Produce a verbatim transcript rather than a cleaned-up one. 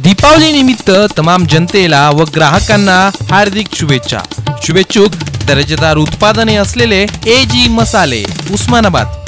दीपावली निमित्त तमाम जनतेला व ग्राहकांना हार्दिक शुभेच्छा। शुभेच्छुक दर्जेदार उत्पादने असलेले ए जी मसाले, उस्मानाबाद।